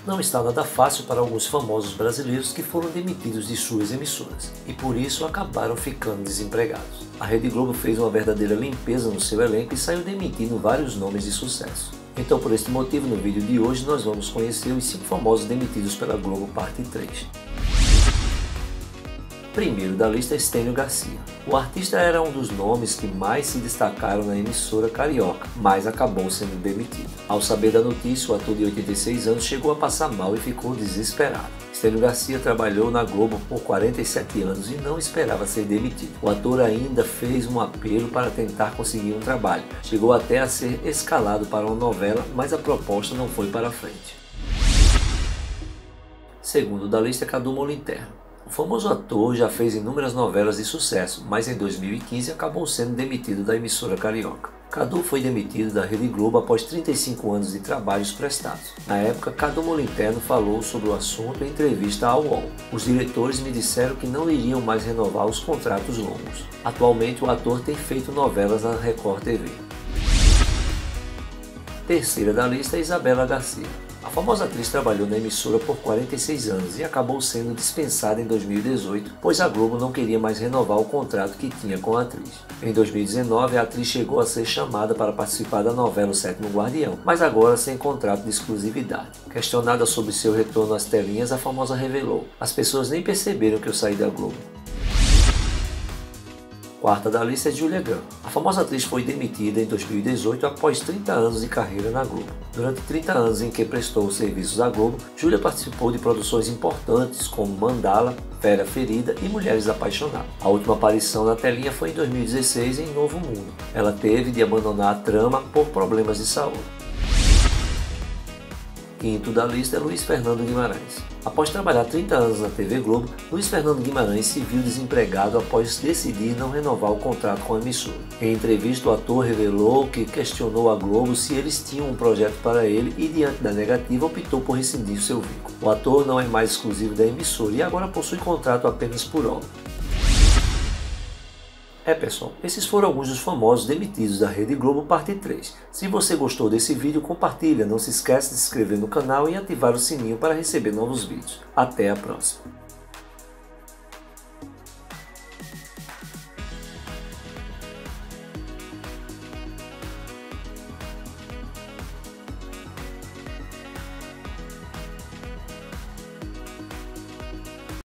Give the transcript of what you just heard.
Não está nada fácil para alguns famosos brasileiros que foram demitidos de suas emissoras e por isso acabaram ficando desempregados. A Rede Globo fez uma verdadeira limpeza no seu elenco e saiu demitindo vários nomes de sucesso. Então, por este motivo, no vídeo de hoje nós vamos conhecer os 5 famosos demitidos pela Globo parte 3. Primeiro da lista é Stênio Garcia. O artista era um dos nomes que mais se destacaram na emissora carioca, mas acabou sendo demitido. Ao saber da notícia, o ator de 86 anos chegou a passar mal e ficou desesperado. Stênio Garcia trabalhou na Globo por 47 anos e não esperava ser demitido. O ator ainda fez um apelo para tentar conseguir um trabalho. Chegou até a ser escalado para uma novela, mas a proposta não foi para frente. Segundo da lista é Cadu Moliterno. O famoso ator já fez inúmeras novelas de sucesso, mas em 2015 acabou sendo demitido da emissora carioca. Cadu foi demitido da Rede Globo após 35 anos de trabalhos prestados. Na época, Cadu Moliterno falou sobre o assunto em entrevista ao UOL. Os diretores me disseram que não iriam mais renovar os contratos longos. Atualmente, o ator tem feito novelas na Record TV. Terceira da lista é Isabela Garcia. A famosa atriz trabalhou na emissora por 46 anos e acabou sendo dispensada em 2018, pois a Globo não queria mais renovar o contrato que tinha com a atriz. Em 2019, a atriz chegou a ser chamada para participar da novela O Sétimo Guardião, mas agora sem contrato de exclusividade. Questionada sobre seu retorno às telinhas, a famosa revelou: "As pessoas nem perceberam que eu saí da Globo." Quarta da lista é Julia Gunn. A famosa atriz foi demitida em 2018 após 30 anos de carreira na Globo. Durante 30 anos em que prestou serviços à Globo, Julia participou de produções importantes como Mandala, Fera Ferida e Mulheres Apaixonadas. A última aparição na telinha foi em 2016 em Novo Mundo. Ela teve de abandonar a trama por problemas de saúde. Quinto da lista é Luiz Fernando Guimarães. Após trabalhar 30 anos na TV Globo, Luiz Fernando Guimarães se viu desempregado após decidir não renovar o contrato com a emissora. Em entrevista, o ator revelou que questionou a Globo se eles tinham um projeto para ele e, diante da negativa, optou por rescindir seu vínculo. O ator não é mais exclusivo da emissora e agora possui contrato apenas por obra. Pessoal, esses foram alguns dos famosos demitidos da Rede Globo parte 3. Se você gostou desse vídeo, compartilha, não se esqueça de se inscrever no canal e ativar o sininho para receber novos vídeos. Até a próxima!